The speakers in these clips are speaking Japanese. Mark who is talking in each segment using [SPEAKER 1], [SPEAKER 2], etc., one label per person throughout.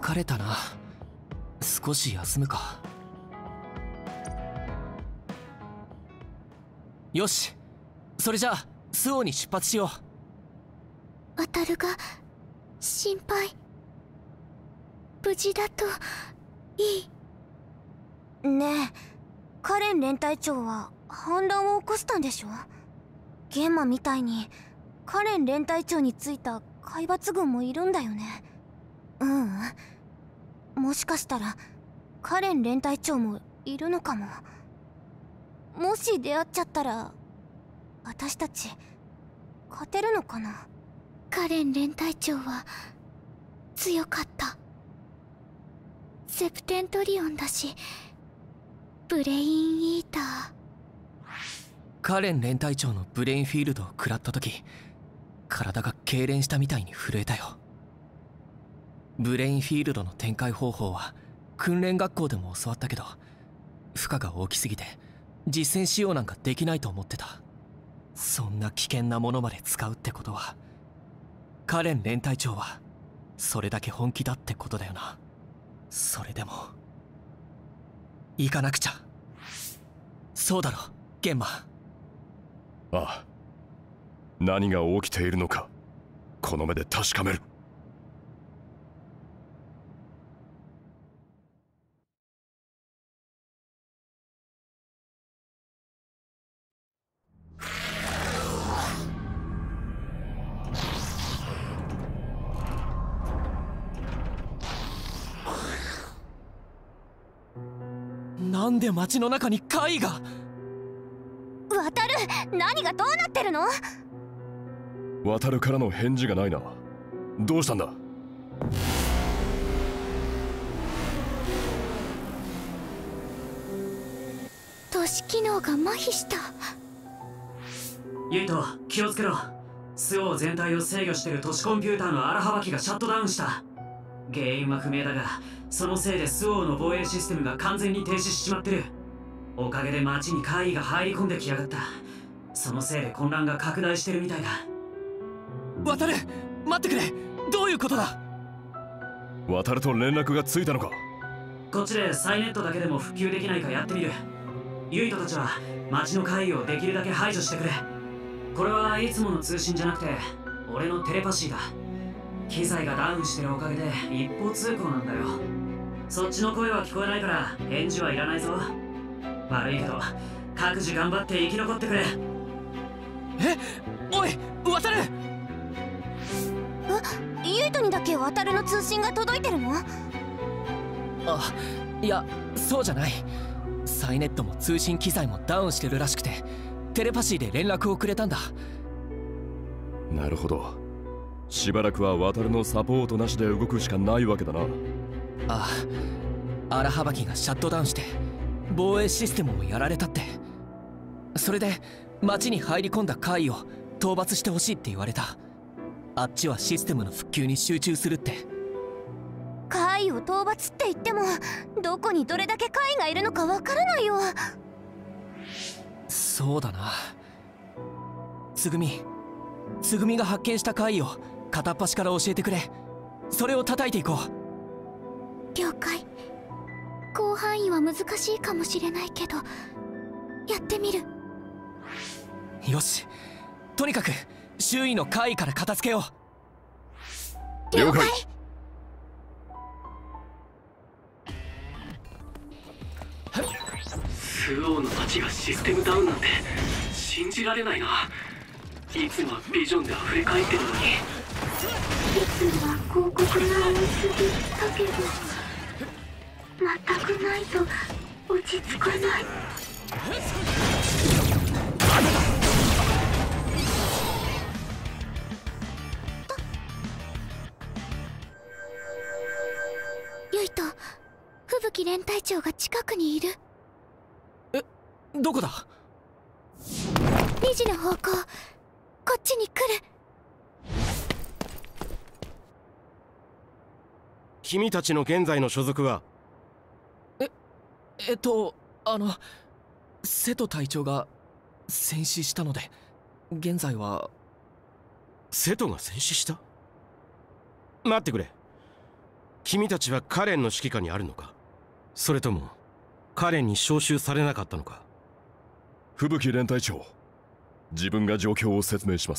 [SPEAKER 1] 疲れたな。少し休むか。よし、それじゃあスオに出発しよ
[SPEAKER 2] う。渡るが心配。無事だといい。ねえ、カレン連隊長は反乱を起こしたんでしょ。玄馬みたいにカレン連隊長についた海抜軍もいるんだよね。もしかしたらカレン連隊長もいるのかも。もし出会っちゃったら私たち勝てるのかな。カレン連隊長は強かった。セプテントリオンだし、ブレインイーター。
[SPEAKER 1] カレン連隊長のブレインフィールドを食らった時、体が痙攣したみたいに震えたよ。ブレインフィールドの展開方法は訓練学校でも教わったけど、負荷が大きすぎて実戦使用なんかできないと思ってた。そんな危険なものまで使うってことは、カレン連隊長はそれだけ本気だってことだよな。それでも行かなくちゃ。そうだろ玄馬。
[SPEAKER 3] ああ、何が起きているのかこの目で確かめる。
[SPEAKER 1] なんで街の中に怪異が。
[SPEAKER 2] 渡る、何がどうなってるの。
[SPEAKER 3] 渡るからの返事がないな。どうしたんだ。
[SPEAKER 2] 都市機能が麻痺した。
[SPEAKER 4] ユイト、気をつけろ。スオー全体を制御している都市コンピューターの荒はきがシャットダウンした。原因は不明だが、そのせいでスオーの防衛システムが完全に停止しちまってる。おかげで街に怪異が入り込んできやがった。そのせいで混乱が拡大してるみたいだ。
[SPEAKER 1] 渡る、待ってくれ。どういうことだ。
[SPEAKER 3] 渡ると連絡がついたのか。
[SPEAKER 4] こっちでサイネットだけでも復旧できないかやってみる。ユイトたちは街の怪異をできるだけ排除してくれ。これはいつもの通信じゃなくて俺のテレパシーだ。機材がダウンしてるおかげで一方通行なんだよ。そっちの声は聞こえないから返事はいらないぞ。悪いけど各自頑張って生き残ってくれ。
[SPEAKER 1] おい渡る。
[SPEAKER 2] ユイトにだけ渡るの通信が届いてるの。
[SPEAKER 1] あ、いやそうじゃない。サイネットも通信機材もダウンしてるらしくて、テレパシーで連絡をくれたんだ。
[SPEAKER 3] なるほど。しばらくは渡るのサポートなしで動くしかないわけだな。
[SPEAKER 1] ああ、荒はきがシャットダウンして防衛システムもやられたって。それで街に入り込んだ怪異を討伐してほしいって言われた。あっちはシステムの復旧に集中するって。
[SPEAKER 2] 怪異を討伐って言っても、どこにどれだけ怪異がいるのかわからないよ。
[SPEAKER 1] そうだな。つぐみが発見した怪異を片っ端から教えてくれ。それを叩いていこ
[SPEAKER 2] う。了解。広範囲は難しいかもしれないけどやってみる。
[SPEAKER 1] よし、とにかく周囲の怪異から片付けよ
[SPEAKER 2] う。了解。
[SPEAKER 5] スオーの街がシステムダウンなんて信じられないな。いつもはビジョンで溢れ返ってるのに。
[SPEAKER 6] いつもは広告が多すぎだけど、全くないと落ち着かない。
[SPEAKER 2] ユイト、吹雪連隊長が近くにいる。
[SPEAKER 1] どこだ。
[SPEAKER 2] 2時の方向、こっちに来る。
[SPEAKER 7] 君たちの現在の所属は。
[SPEAKER 1] 瀬戸隊長が戦死したので、現在は。
[SPEAKER 7] 瀬戸が戦死した？待ってくれ。 君たちはカレンの指揮下にあるのか、それともカレンに招集されなかったのか。
[SPEAKER 3] 吹雪連隊長、自分が状況を説明します。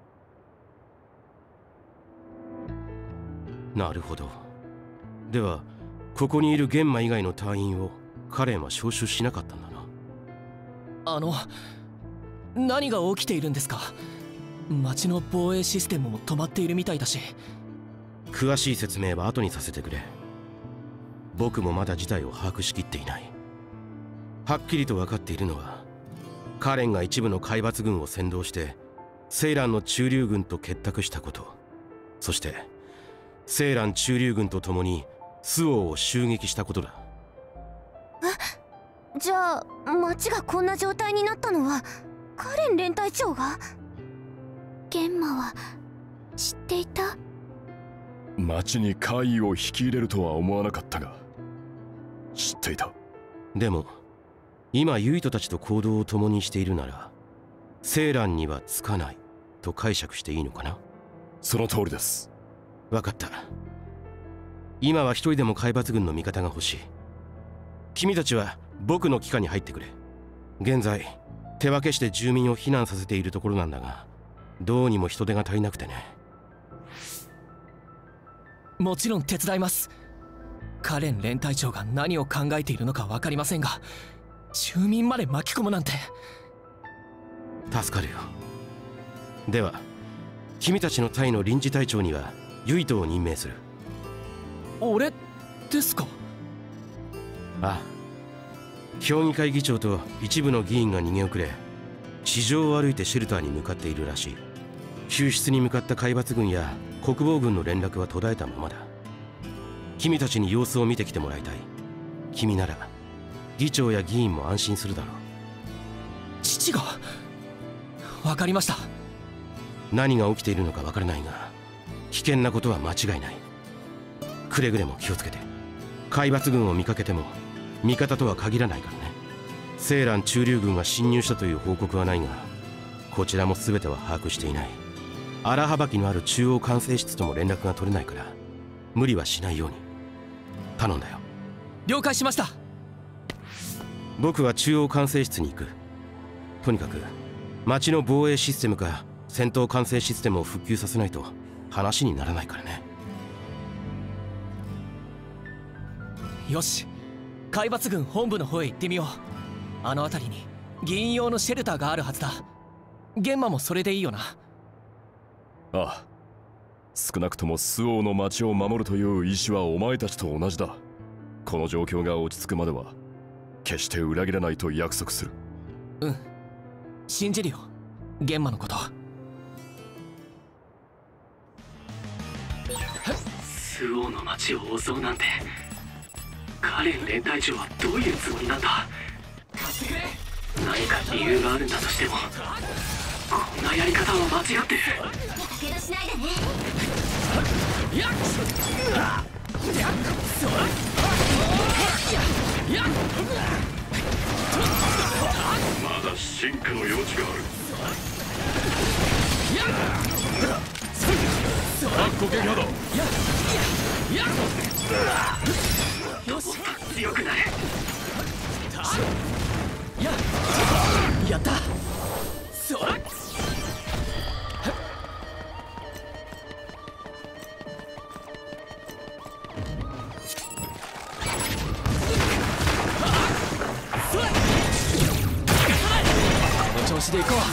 [SPEAKER 7] なるほど。ではここにいる玄馬以外の隊員をカレンは招集しなかったんだな。
[SPEAKER 1] 何が起きているんですか。町の防衛システムも止まっているみたいだし。
[SPEAKER 7] 詳しい説明は後にさせてくれ。僕もまだ事態を把握しきっていない。はっきりと分かっているのは、カレンが一部の海抜軍を先導してセイランの中流軍と結託したこと、そしてセイラン中流軍と共にスオーを襲撃したことだ。
[SPEAKER 2] じゃあ町がこんな状態になったのはカレン連隊長が？
[SPEAKER 6] 玄馬は知っていた？
[SPEAKER 3] 町に怪異を引き入れるとは思わなかったが、知っていた。
[SPEAKER 7] でも今ユイトたちと行動を共にしているなら、セイランにはつかないと解釈していいのかな。
[SPEAKER 3] その通りです。
[SPEAKER 7] 分かった。今は一人でも海抜軍の味方が欲しい。君たちは僕の機関に入ってくれ。現在手分けして住民を避難させているところなんだが、どうにも人手が足りなくてね。
[SPEAKER 1] もちろん手伝います。カレン連隊長が何を考えているのか分かりませんが、住民まで巻き込むなんて。
[SPEAKER 7] 助かるよ。では君たちの隊の臨時隊長にはユイトを任命する。
[SPEAKER 1] 俺ですか？
[SPEAKER 7] ああ、評議会議長と一部の議員が逃げ遅れ、地上を歩いてシェルターに向かっているらしい。救出に向かった海抜軍や国防軍の連絡は途絶えたままだ。君たちに様子を見てきてもらいたい。君なら議長や議員も安心するだろう。
[SPEAKER 1] 父が？分かりました。
[SPEAKER 7] 何が起きているのか分からないが、危険なことは間違いない。くれぐれも気をつけて。海抜軍を見かけても味方とは限らないからね。セイラン中流軍が侵入したという報告はないが、こちらも全ては把握していない。荒幅きのある中央管制室とも連絡が取れないから、無理はしないように頼んだよ。
[SPEAKER 1] 了解しました。
[SPEAKER 7] 僕は中央管制室に行く。とにかく町の防衛システムか戦闘管制システムを復旧させないと話にならないからね。
[SPEAKER 1] よし、海抜軍本部の方へ行ってみよう。あの辺りに議員用のシェルターがあるはずだ。玄馬もそれでいいよな。
[SPEAKER 3] ああ、少なくともスオーの町を守るという意志はお前たちと同じだ。この状況が落ち着くまでは決して裏切らないと約束する。
[SPEAKER 1] うん、信じるよ、玄馬のこと。
[SPEAKER 5] スオーの町を襲うなんて、カレン連隊長はどういうつもりなんだ。何か理由があるんだとしても、こんなやり方は間違ってる。
[SPEAKER 2] けどしないでね。
[SPEAKER 3] まだ進化の余地がある。攻撃波動。
[SPEAKER 5] よし、強くなれ。
[SPEAKER 1] やった。それ。この調子でいこう。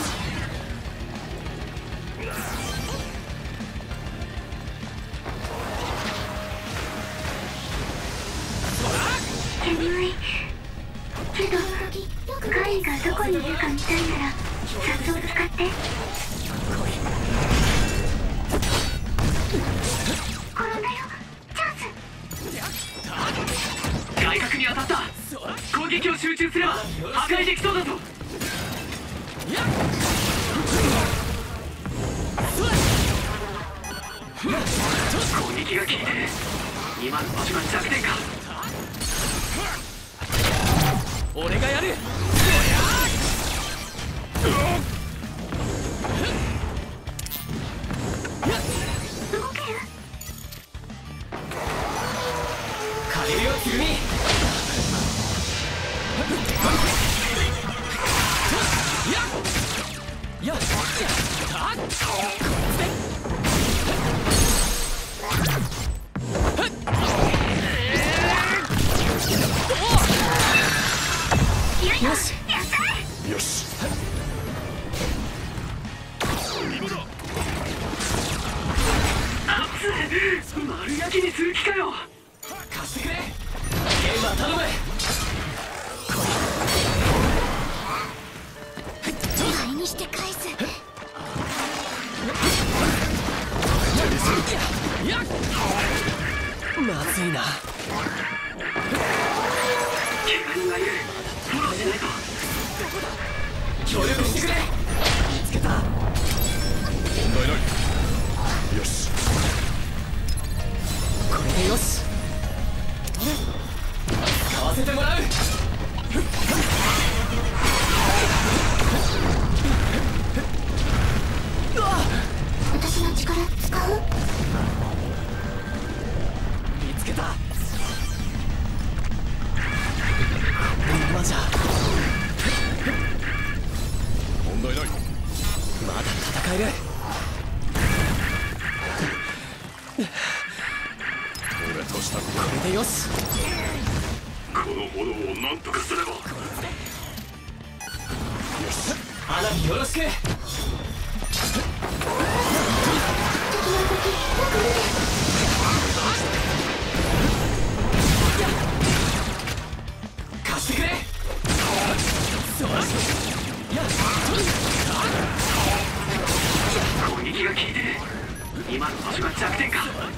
[SPEAKER 6] 眠いけど、カイがどこにいるか見たいなら札を使って。転んだよ、チャンス。
[SPEAKER 5] 外角に当たった。攻撃を集中すれば破壊できそうだぞ。攻撃が効いてる。今の場所が弱点か。
[SPEAKER 1] 俺がやる。
[SPEAKER 6] 動ける。
[SPEAKER 1] よし
[SPEAKER 3] よし。
[SPEAKER 5] 丸焼きにする気かよ。
[SPEAKER 1] 貸してくれ。ゲームは頼む。
[SPEAKER 2] 倍にして返す。
[SPEAKER 1] まずいな。
[SPEAKER 5] 怪我人がいる。フォローしないと。
[SPEAKER 1] 協力してくれ。見つけた。
[SPEAKER 3] 問題ない。よし。
[SPEAKER 1] これでよし。使わせてもらう。
[SPEAKER 6] 私の力使う？
[SPEAKER 1] 見つけた。このままじゃ
[SPEAKER 3] 問題ない。
[SPEAKER 1] まだ戦える。
[SPEAKER 3] 俺としたこと
[SPEAKER 1] これでよし。
[SPEAKER 3] この炎を何とかすれば。よし。
[SPEAKER 1] アナビよろしく。貸してくれ。そうだ。
[SPEAKER 5] 攻撃が効いてる。今の場所が弱点か。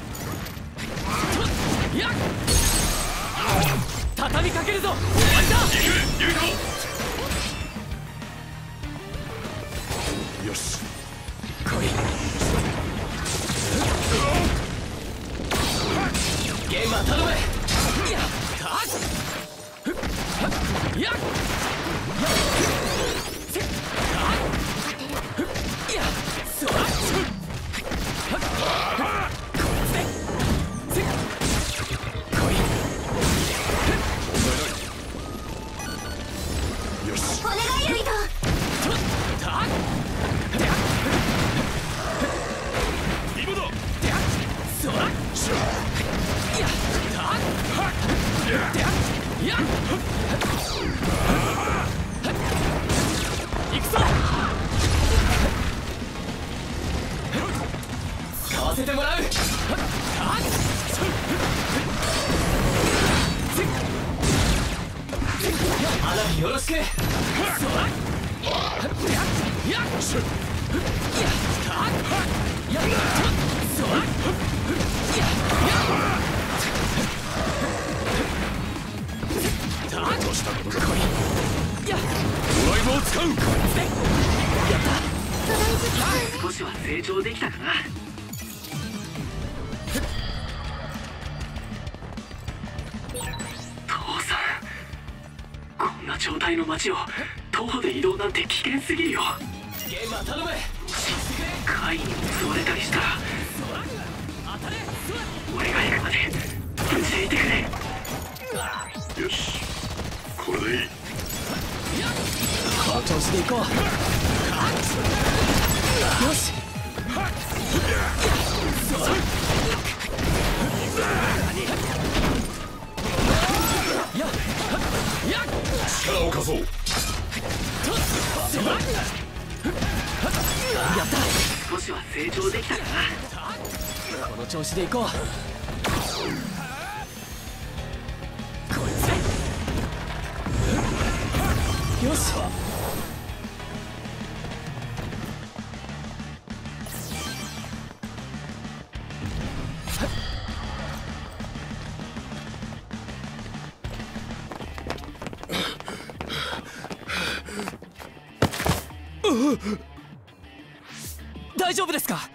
[SPEAKER 1] 畳みかけるぞ。終わりだ。
[SPEAKER 3] 行く、ユイト。よし。
[SPEAKER 1] 来い。ゲームは頼む。
[SPEAKER 2] お願いユイト。
[SPEAKER 3] 今だ。
[SPEAKER 1] 行くぞ。使わせてもらう。アナビよろしく。
[SPEAKER 3] どうしたことか。ドライブを使う。
[SPEAKER 5] 少しは成長できたかな。父さん、こんな状態の街を徒歩で移動なんて危険すぎるよ。
[SPEAKER 1] ゲームは頼む。
[SPEAKER 5] もし怪異に襲われたりしたら俺が行くまで無事でいてくれ。
[SPEAKER 3] よし。これでいい。
[SPEAKER 1] この調子で行こう。よし。
[SPEAKER 3] 力を貸そう。
[SPEAKER 1] やった
[SPEAKER 5] 少しは成長できたかな。
[SPEAKER 1] この調子で行こう。こいつでよし。大丈夫ですか。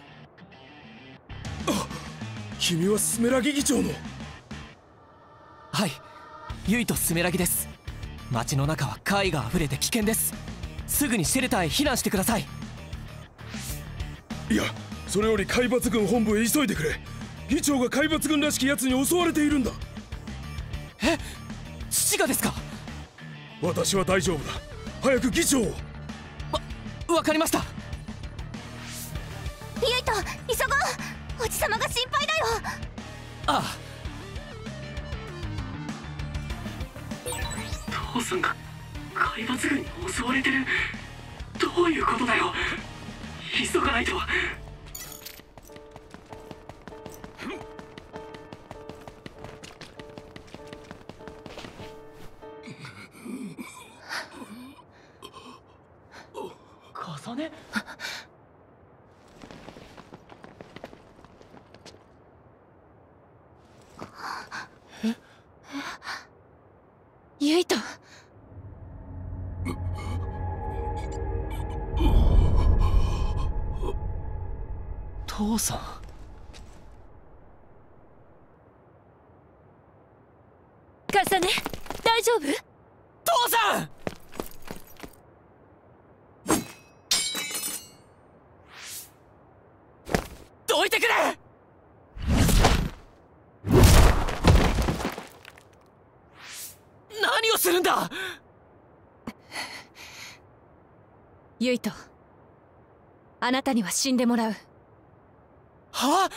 [SPEAKER 8] 君はスメラギ議長の。
[SPEAKER 1] はい、ユイとスメラギです。街の中は怪異が溢れて危険です。すぐにシェルターへ避難してください。
[SPEAKER 8] いや、それより海抜軍本部へ急いでくれ。議長が海抜軍らしき奴に襲われているんだ。
[SPEAKER 1] え、父がですか。
[SPEAKER 8] 私は大丈夫だ。早く議長を。
[SPEAKER 1] わかりました。
[SPEAKER 2] ち様が心配だよ。
[SPEAKER 1] あ
[SPEAKER 5] あ、父さんが海抜軍に襲われてる。どういうことだよ。急がないと。
[SPEAKER 1] 重ね。
[SPEAKER 2] ユイト。
[SPEAKER 1] 父さん。
[SPEAKER 2] カサネ、大丈夫？
[SPEAKER 1] 父さん。どいてくれ。何をするんだ。
[SPEAKER 2] ユイト、あなたには死んでもらう。
[SPEAKER 1] は？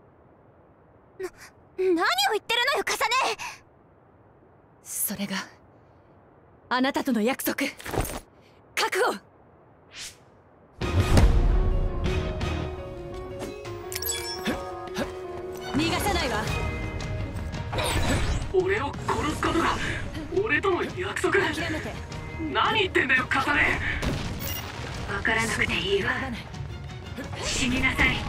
[SPEAKER 2] 何を言ってるのよ、カサネ。それがあなたとの約束。覚悟。逃がさないわ。
[SPEAKER 5] 俺を殺すことが俺との約束。
[SPEAKER 2] 諦めて。
[SPEAKER 5] 何言ってんだよ、カサネ。
[SPEAKER 6] わからなくていいわ。死になさい。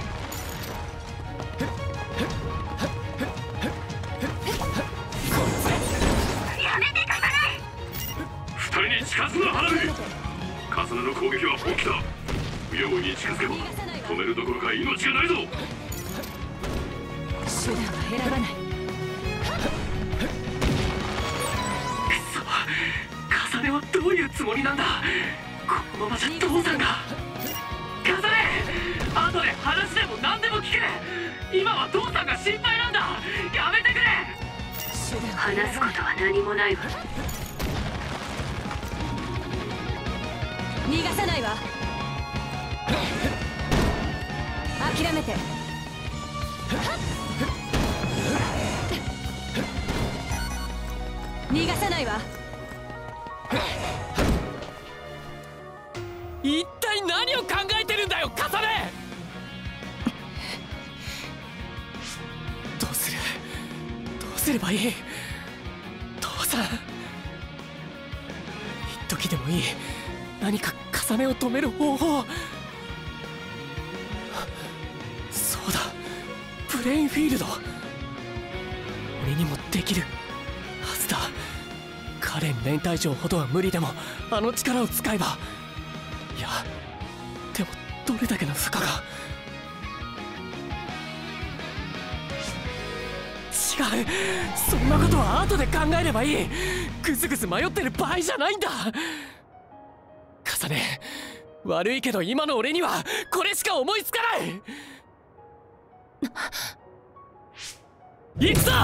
[SPEAKER 6] やめて、カサネ。
[SPEAKER 3] 二人に近づくな、花火。カサネの攻撃は本気だ。不用意に近づけば止めるどころか命がないぞ。
[SPEAKER 2] 手段は選ばない。
[SPEAKER 5] くそ、カサネはどういうつもりなんだ。このままじゃ父さんが。カサネ、後で話でも何でも聞け。今は父さんが心配なんだ。やめてくれ。
[SPEAKER 6] 話すことは何もないわ。
[SPEAKER 2] 逃がさないわ。諦めて。逃がさないわ。
[SPEAKER 1] 一体何を考えてるんだよ、カサネ。どうすればいい。父さん、一時でもいい、何かカサネを止める方法。そうだ、ブレインフィールド。俺にもできるはずだ。カレン連隊長ほどは無理でもあの力を使えば。いや、でもどれだけの負荷が。違う、そんなことは後で考えればいい。ぐずぐず迷ってる場合じゃないんだ。カサネ、悪いけど今の俺にはこれしか思いつかない。行くぞ。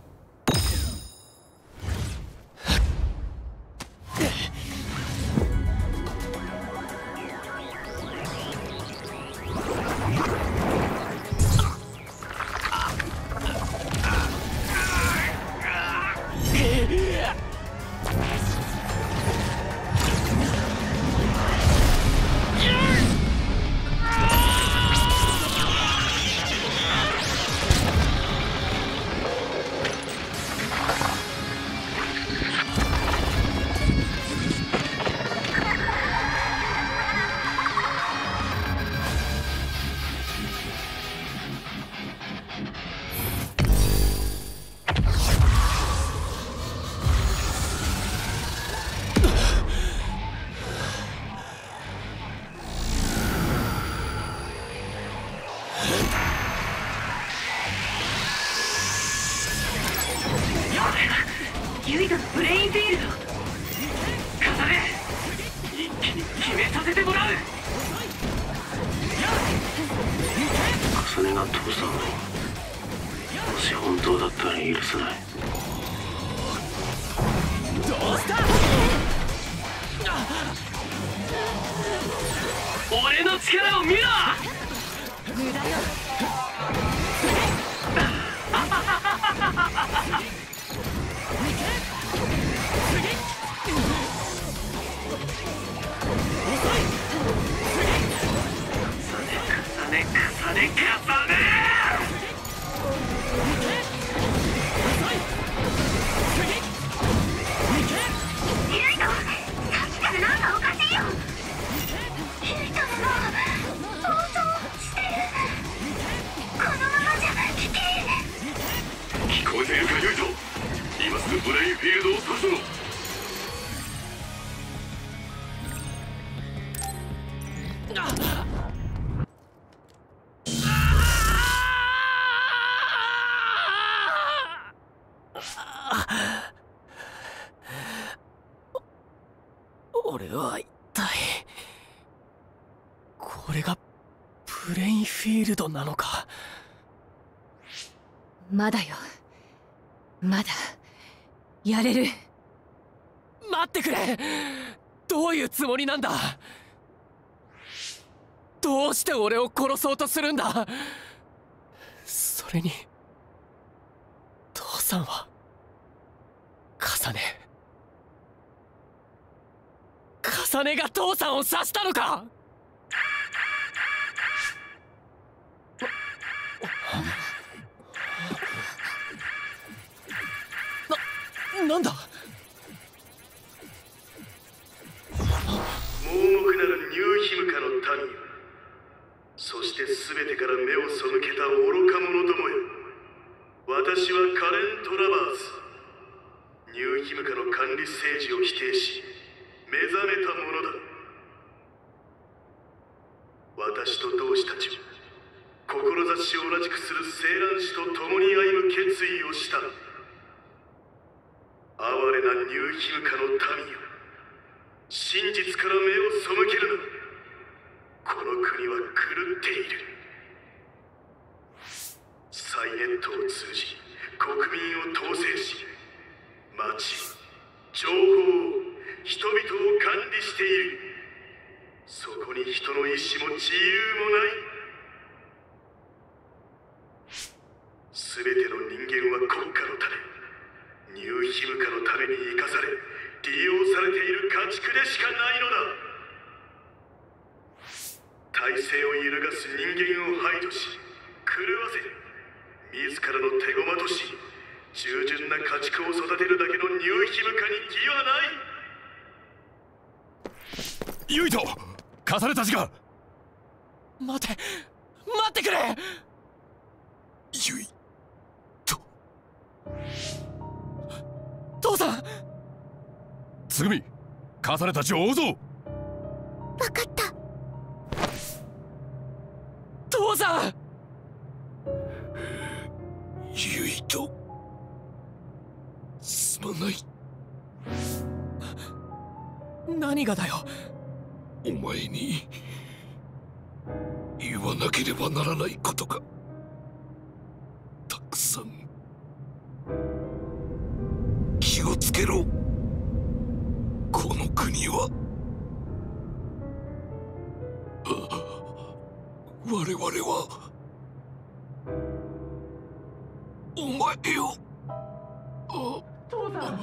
[SPEAKER 5] ユイトのブレインフィールド。カサネ、一気に決めさせてもらう。カサネが父さんを、もし本当だったら許さない。
[SPEAKER 1] どうした。
[SPEAKER 5] 俺の力を見ろ。
[SPEAKER 2] 無駄よ。
[SPEAKER 5] さで重ね。
[SPEAKER 6] ユイト、さっきからなんかおかしいよ。ユイトの暴走してる。このままじゃ危険。
[SPEAKER 3] 聞こえているかユイト、今すぐブレインフィールドを閉じろ。
[SPEAKER 1] 俺は一体これがブレインフィールドなのか。
[SPEAKER 9] まだよ、まだやれる。
[SPEAKER 1] 待ってくれ。どういうつもりなんだ。どうして俺を殺そうとするんだ。それに父さんは重ねが父さんを刺したのか。なんだ。
[SPEAKER 10] 盲目なるニューヒムカの民よ、そして全てから目を背けた愚か者どもよ。私はカレン・トラバース。ニューヒムカの管理政治を否定し目覚めた者だ。私と同志たちは志を同じくする青蘭氏と共に歩む決意をした。哀れなニューヒムカの民よ、真実から目を背けるな。この国は狂っている。サイネットを通じ国民を統制し、町、情報を、人々を管理している。そこに人の意志も自由もない。全ての人間は国家のため、ニューヒムカのために生かされ利用されている家畜でしかないのだ。体制を揺るがす人間を排除し狂わせ、自らの手駒とし従順な家畜を育てるだけのニューヒムカに義はない。
[SPEAKER 3] ユイト、重ねたちが。
[SPEAKER 1] 待ってくれ。
[SPEAKER 3] ユイト。
[SPEAKER 1] 父さん。
[SPEAKER 3] つぐみ、重ねたちを追うぞ。
[SPEAKER 2] 分かった。
[SPEAKER 1] 父さん。
[SPEAKER 3] ユイト、すまない。
[SPEAKER 1] 何がだよ。
[SPEAKER 3] お前に言わなければならないことがたくさん。気をつけろ。この国は我々はお前よ。
[SPEAKER 1] 父さん。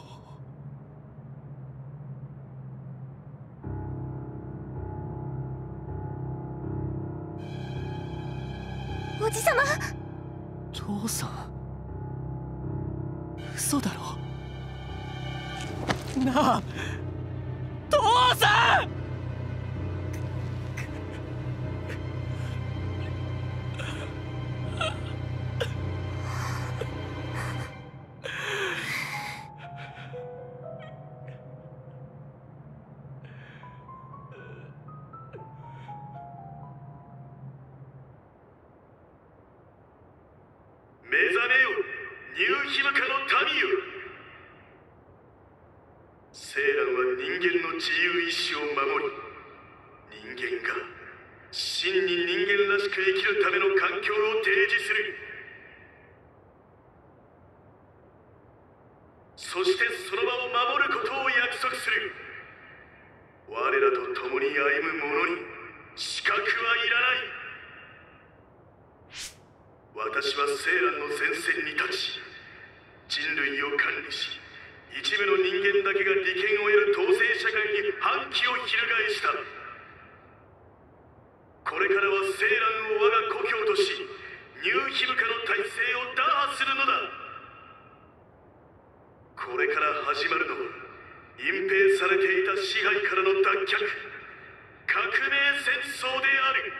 [SPEAKER 2] おじさま。
[SPEAKER 1] 父さん、嘘だろ。なあ、父さん。
[SPEAKER 10] 目覚めよ、ニューヒムカの民よ。セーランは人間の自由意志を守り、人間が真に人間らしく生きるための環境を提示する。そしてその場を守ることを約束する。我らと共に歩む者に資格はいらない。私はセーランの前線に立ち、人類を管理し、一部の人間だけが利権を得る統制社会に反旗を翻した。 これからはセーランを我が故郷とし、ニューヒムカの体制を打破するのだ。これから始まるのは隠蔽されていた支配からの脱却、革命戦争である。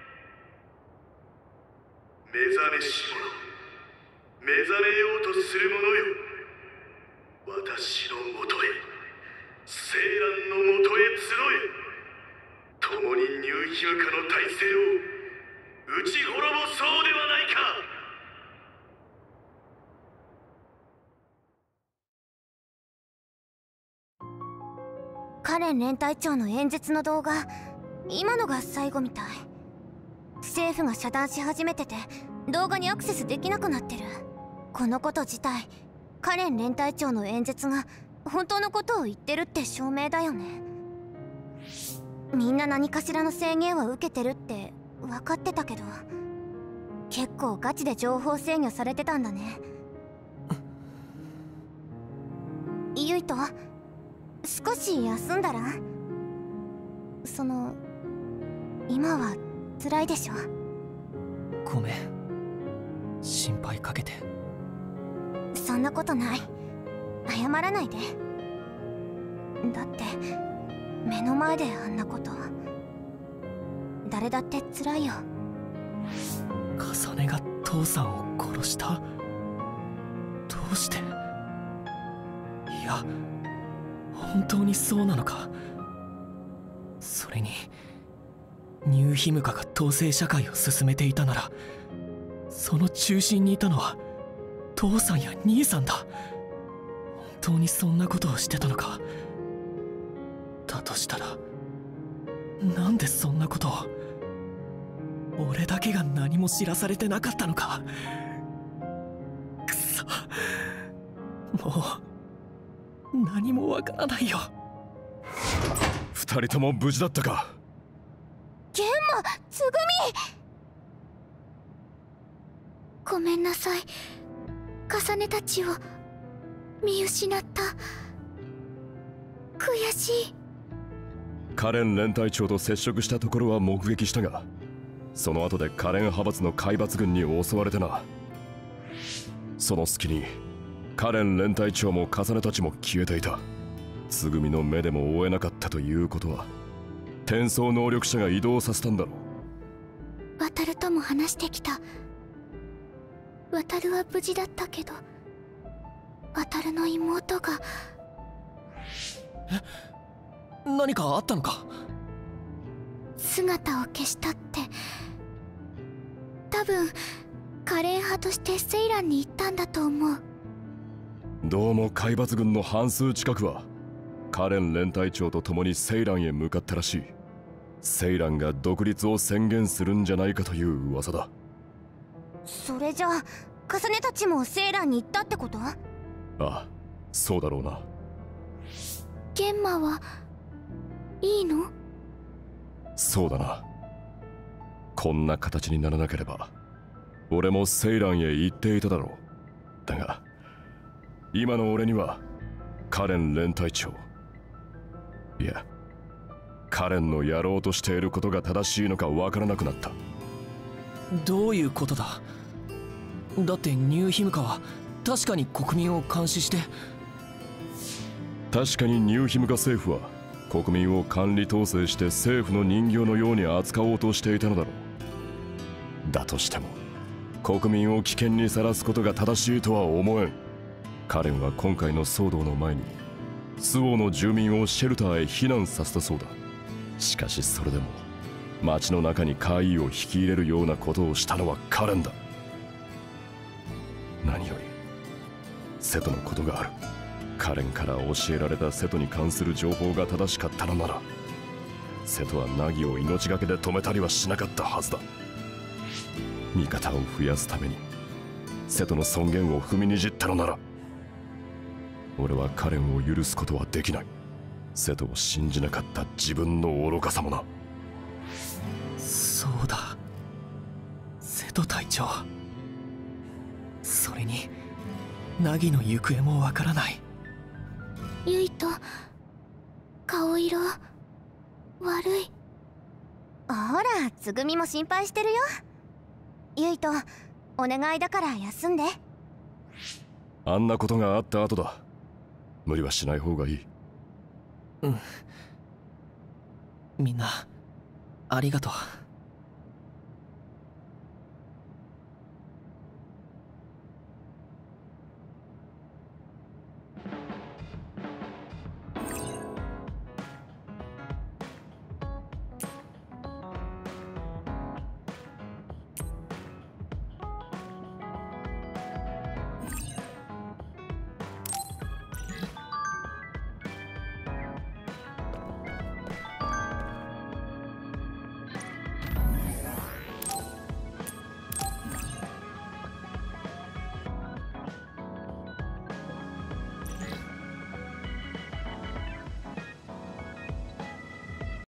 [SPEAKER 10] 目覚めし者、目覚めようとする者よ、私のもとへ、セーランのもとへ集え。共にニューヒムカの体制を打ち滅ぼそうではないか。
[SPEAKER 2] カレン連隊長の演説の動画、今のが最後みたい。政府が遮断し始めてて動画にアクセスできなくなってる。このこと自体、カレン連隊長の演説が本当のことを言ってるって証明だよね。みんな何かしらの制限は受けてるって分かってたけど、結構ガチで情報制御されてたんだね。ユイト、少し休んだら？今は辛いでしょ。
[SPEAKER 1] ごめん、心配かけて。
[SPEAKER 2] そんなことない。謝らないで。だって目の前であんなこと、誰だって辛いよ。
[SPEAKER 1] カサネが父さんを殺した？どうして？いや、本当にそうなのか？それにニューヒムカが統制社会を進めていたなら、その中心にいたのは父さんや兄さんだ。本当にそんなことをしてたのか？だとしたらなんでそんなことを。俺だけが何も知らされてなかったのか？くそ、もう何もわからないよ。
[SPEAKER 3] 二人とも無事だったか？
[SPEAKER 2] 玄馬、つぐみ。
[SPEAKER 6] ごめんなさい。重ねたちを見失った。悔しい。
[SPEAKER 3] カレン連隊長と接触したところは目撃したが、その後でカレン派閥の海抜軍に襲われてな。その隙にカレン連隊長も重ねたちも消えていた。つぐみの目でも追えなかったということは、転送能力者が移動させたんだろう。
[SPEAKER 6] ワタルとも話してきた。ワタルは無事だったけど、ワタルの妹が。
[SPEAKER 1] 何かあったのか？
[SPEAKER 6] 姿を消したって。多分カレン派としてセイランに行ったんだと思う。
[SPEAKER 3] どうも海抜軍の半数近くはカレン連隊長と共にセイランへ向かったらしい。セイランが独立を宣言するんじゃないかという噂だ。
[SPEAKER 2] それじゃあ重ねたちもセイランに行ったってこと？
[SPEAKER 3] ああ、そうだろうな。
[SPEAKER 6] 玄馬はいいの？
[SPEAKER 3] そうだな。こんな形にならなければ俺もセイランへ行っていただろう。だが今の俺にはカレン連隊長、いやカレンのやろうとしていることが正しいのかわからなくなった。
[SPEAKER 1] どういうことだ？だってニューヒムカは確かに国民を監視して。
[SPEAKER 3] 確かにニューヒムカ政府は国民を管理統制して政府の人形のように扱おうとしていたのだろう。だとしても国民を危険にさらすことが正しいとは思えん。カレンは今回の騒動の前に周防の住民をシェルターへ避難させたそうだ。しかしそれでも町の中に怪異を引き入れるようなことをしたのはカレンだ。何より瀬戸のことがある。カレンから教えられた瀬戸に関する情報が正しかったのなら、瀬戸はナギを命がけで止めたりはしなかったはずだ。味方を増やすために瀬戸の尊厳を踏みにじったのなら、俺はカレンを許すことはできない。瀬戸を信じなかった自分の愚かさもな。
[SPEAKER 1] そうだ、瀬戸隊長。それにナギの行方もわからない。
[SPEAKER 6] ユイト、顔色悪い。
[SPEAKER 2] ほら、つぐみも心配してるよ。ゆいと、お願いだから休んで。
[SPEAKER 3] あんなことがあった後だ。無理はしない方がいい。
[SPEAKER 1] うん。みんなありがとう。